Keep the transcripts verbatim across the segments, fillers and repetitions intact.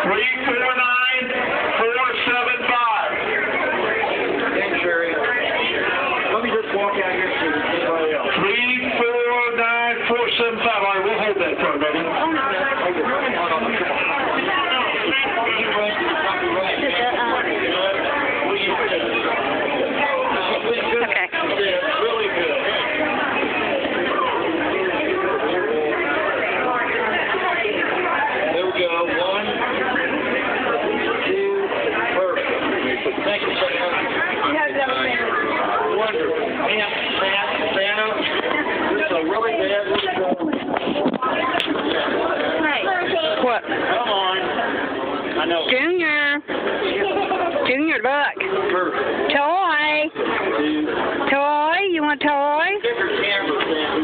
Three four nine four seven five. Thanks, Sherry. Let me just walk out here so there's anybody else. Three four nine four seven five. All right, we'll hold that for a minute. Okay. Really good. There we go. One, two, perfect. Thank you, Sam. Wonderful. Man, Santa, Santa, this is a really bad little What? Come on. I know. Junior. Junior, look. Perfect. Toy. Toy. You want toy? Get your camera,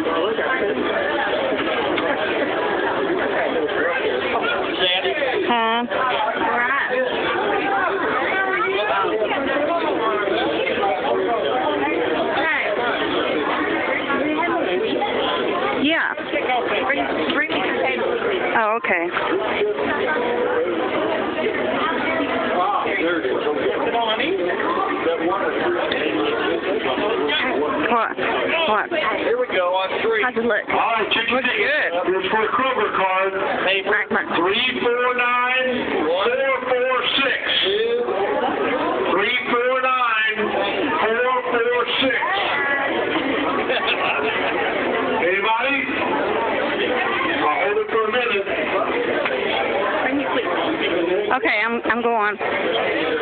Sandy. Sandy. Huh? Yeah. Oh, okay. There it is. Come on, honey. That one. What? What? Here we go on three. How's it look? All right, check your ticket. Here's for a Kroger card. Hey, Three four nine four four six. Three four nine four four six. Anybody? I'll hold it for a minute. Okay, I'm I'm going.